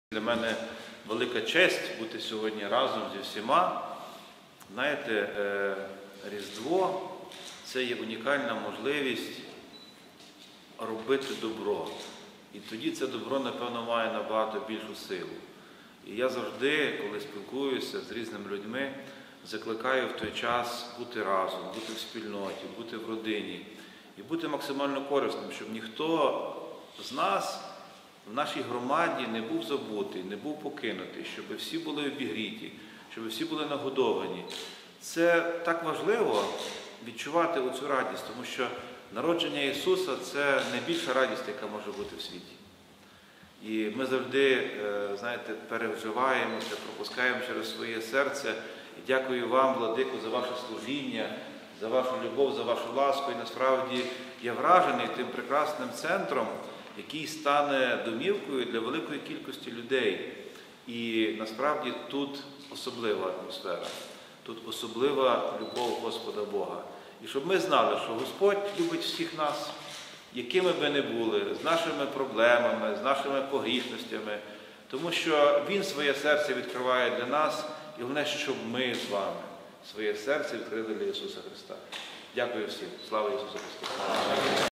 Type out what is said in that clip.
Для мене велика честь бути сьогодні разом зі всіма. Знаєте, Різдво – це є унікальна можливість робити добро. І тоді це добро, напевно, має набагато більшу силу. І я завжди, коли спілкуюся з різними людьми, закликаю в той час бути разом, бути в спільноті, бути в родині і бути максимально корисним, щоб ніхто з нас в нашій громаді не був забутий, не був покинутий, щоб всі були обігріті, щоб всі були нагодовані. Це так важливо відчувати оцю радість, тому що народження Ісуса – це найбільша радість, яка може бути в світі. І ми завжди, знаєте, переживаємо це, пропускаємо через своє серце. І дякую вам, Владико, за ваше служіння, за вашу любов, за вашу ласку. І насправді я вражений тим прекрасним центром, який стане домівкою для великої кількості людей. І насправді тут особлива атмосфера, тут особлива любов Господа Бога. І щоб ми знали, що Господь любить всіх нас, якими би не були, з нашими проблемами, з нашими погрішностями, тому що Він своє серце відкриває для нас, і головне, щоб ми з вами своє серце відкрили для Ісуса Христа. Дякую всім. Слава Ісусу Христу!